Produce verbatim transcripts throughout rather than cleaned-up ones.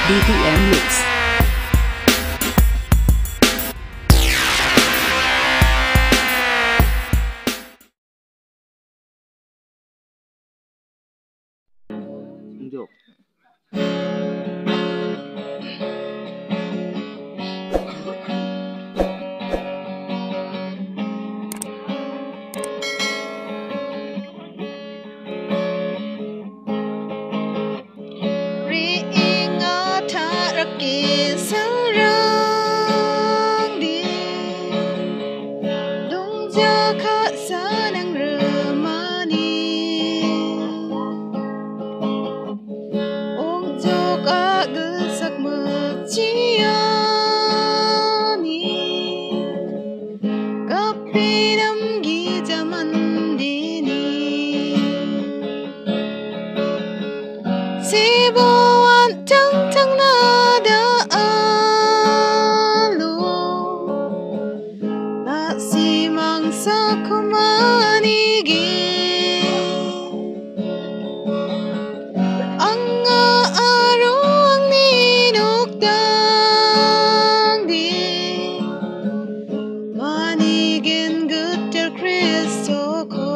D T M Mix. Tunjuk. Sibuan tang-tang nada alu na si mangsa kumanigi ang aro ang ninukdang di manigin gutter Kristo ko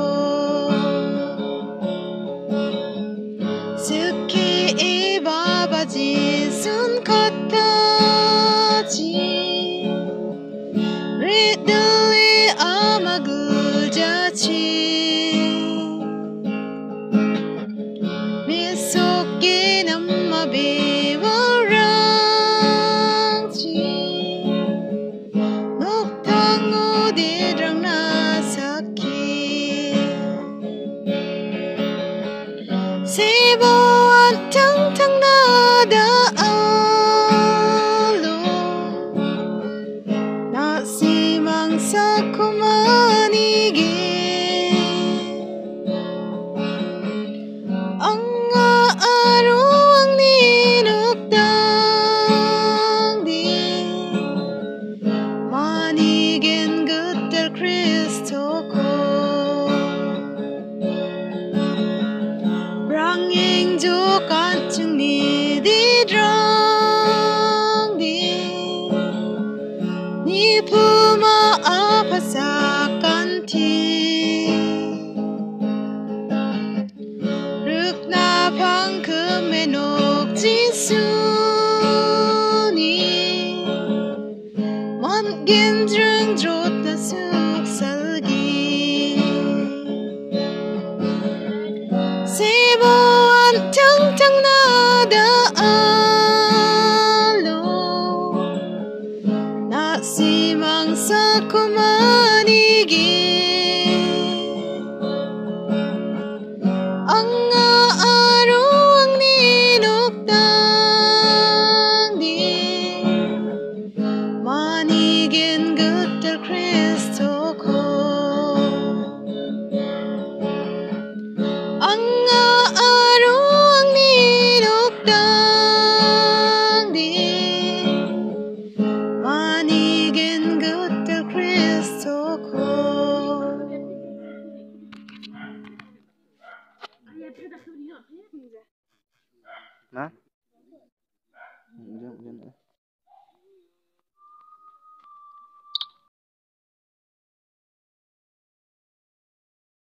Suki ibabaji sun kataji Riduli amagujachi Misoki namabiwarangji Nuktango didrang nasaki Sibuan tang-tang nada alu na si mangsa kumanigi ang aro ang ninukdang di manigin gutter Kristo ko Ranging jukan chung ni di drang di ni puma apasakan ti rukna pang kemenok jisu ni man gendrung drot na suk salgi Sibuan tang-tang nada alu na si mangsa kumanigi ang aro ang ninukdang di manigin gutter Kristo ko ang aro ang ninukdang di manigin gutter Kristo ko Nah.